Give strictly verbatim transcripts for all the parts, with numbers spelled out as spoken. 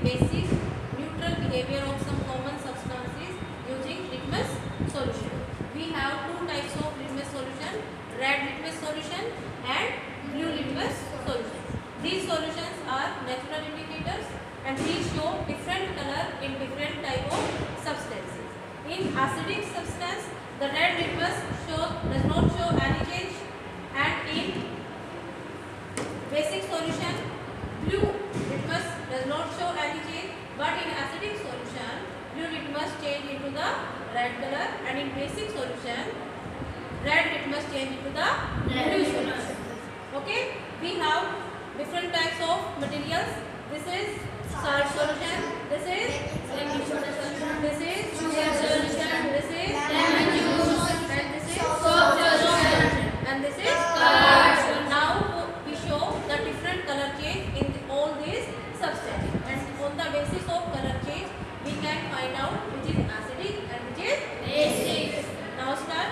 basic neutral behavior of some common substances using litmus solution. We have two types of litmus solution, red litmus solution and blue litmus solution. These solutions are natural indicators and these show different color in different type of substances. In acidic substance, the red litmus shows does not show any change, and in basic solution, blue litmus does not show any change, but in acidic solution, blue litmus change into the red color, and in basic solution, red litmus change into the blue solution. Okay, we have different types of materials. This is salt solution, this is this is sugar solution, this is lemon juice, and this is soap solution, and this is curd. Now we show the different color change in the, all these substances, and on the basis of color change we can find out which is acidic and which is basic. Now start.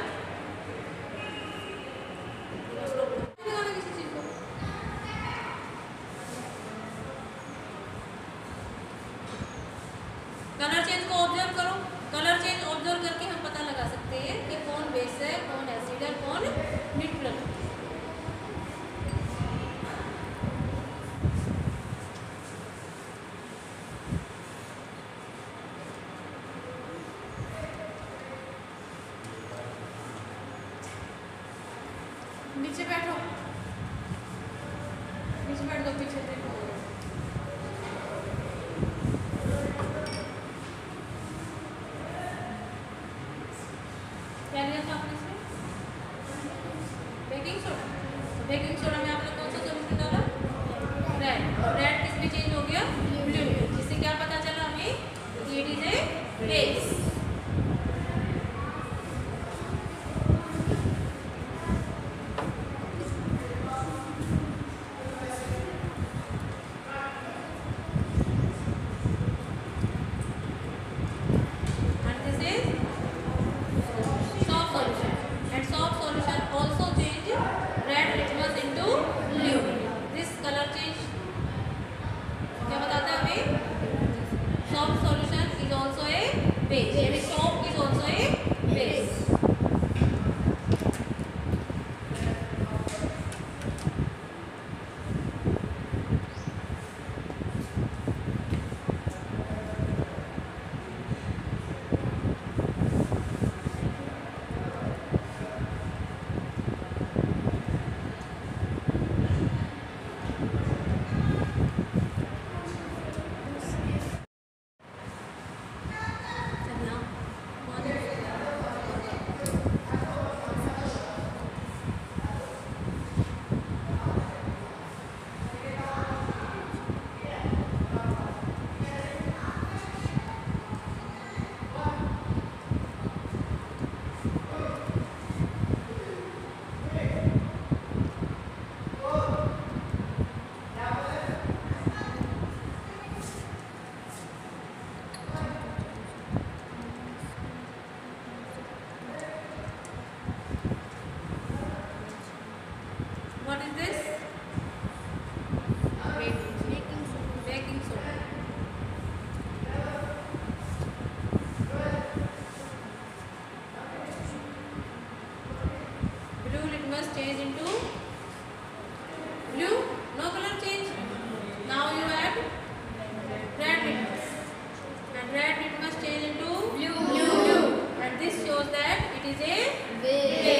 Colour change को observe करो. Colour change observe करके हम पता लगा सकते हैं कि कौन बेस है, कौन एसिड है, कौन न्यूट्रल. नीचे बैठो, नीचे बैठ दो, पीछे देखो. क्या लिया था आपने इसमें? Baking soda. बेकिंग सोडा में आपने कौन सा सोल्यूशन डाला? रेड. और रेड किस में चेंज हो गया? ब्लू. जिससे क्या पता चला हमें? It is a base. What is this? Baking soda. Baking soda. Blue litmus change into blue. No color change. Now you add red litmus, and red litmus change into blue. Blue. And this shows that it is a base.